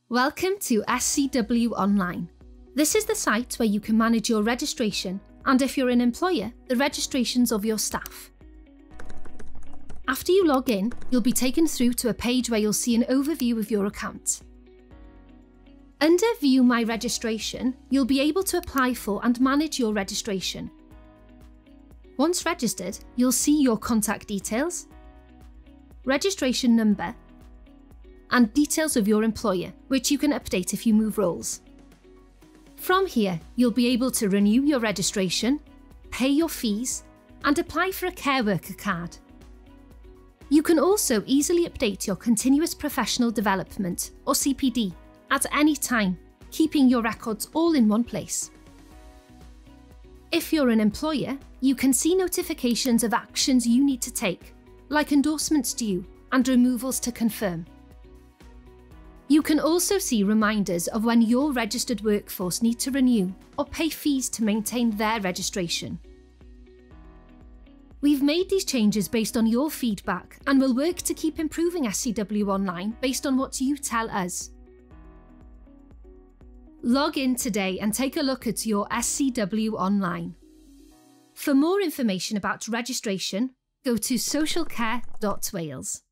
Welcome to SCWonline. This is the site where you can manage your registration and, if you're an employer, the registrations of your staff. After you log in, you'll be taken through to a page where you'll see an overview of your account. Under View My Registration, you'll be able to apply for and manage your registration. Once registered, you'll see your contact details, registration number, and details of your employer, which you can update if you move roles. From here, you'll be able to renew your registration, pay your fees, and apply for a care worker card. You can also easily update your Continuous Professional Development, or CPD, at any time, keeping your records all in one place. If you're an employer, you can see notifications of actions you need to take, like endorsements due and removals to confirm. You can also see reminders of when your registered workforce need to renew or pay fees to maintain their registration. We've made these changes based on your feedback and will work to keep improving SCWonline based on what you tell us. Log in today and take a look at your SCWonline. For more information about registration, go to socialcare.wales.